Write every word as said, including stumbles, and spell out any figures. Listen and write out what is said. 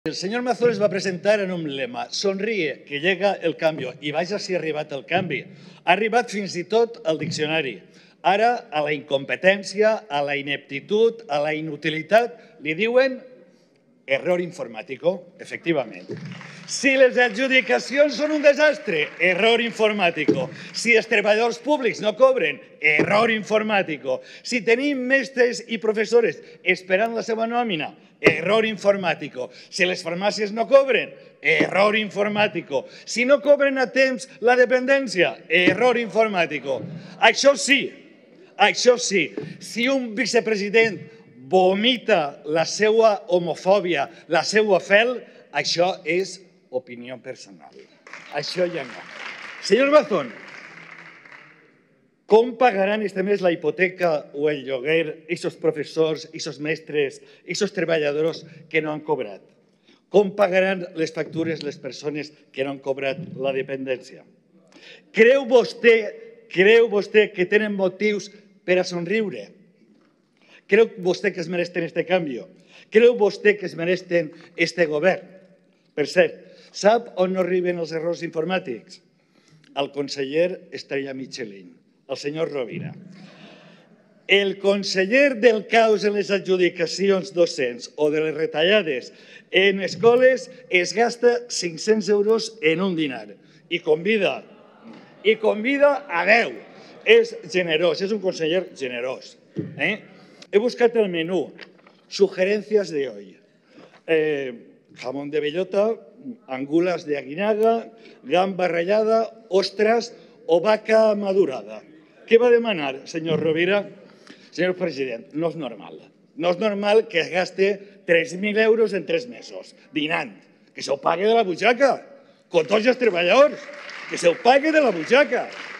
El señor Mazores va a presentar en un lema, sonríe, que llega el cambio. I vaja si ha arribat el canvi. Ha arribat fins i tot al diccionari. Ara, a la incompetència, a la ineptitud, a la inutilitat, li diuen error informàtico, efectivament. Si les adjudicacions són un desastre, error informàtico. Si els treballadors públics no cobren, error informàtico. Si tenim mestres i professores esperant la seva nòmina, error informàtico. Si les farmàcies no cobren, error informàtico. Si no cobren a temps la dependència, error informàtico. Això sí, això sí, si un vicepresident vomita la seva homofòbia, la seva fel, això és opinió personal. Això ja no. Senyor Mazón, com pagaran este mes la hipoteca o el lloguer aquests professors, aquests mestres, aquests treballadors que no han cobrat? Com pagaran les factures les persones que no han cobrat la dependència? Creu vostè, creu vostè que tenen motius per a somriure? Creu vostè que es mereixen este canvi? Creu vostè que es mereixen este govern? Per cert, sap on no arriben els errors informàtics? Al conseller Estrella Michelin, el senyor Rovira. El conseller del caos en les adjudicacions docents o de les retallades en escoles es gasta cinc-cents euros en un dinar i convida, i convida a deu. És generós, és un conseller generós. He buscat el menú, sugerencias de hoy. Jamón de bellota, angulas de aguinaga, gamba rallada, ostras o vaca madurada. Què va demanar, senyor Rovira? Senyor president, no és normal. No és normal que es gaste tres mil euros en tres mesos, dinant. Que se ho pague de la butxaca, con tots els treballadors. Que se ho pague de la butxaca.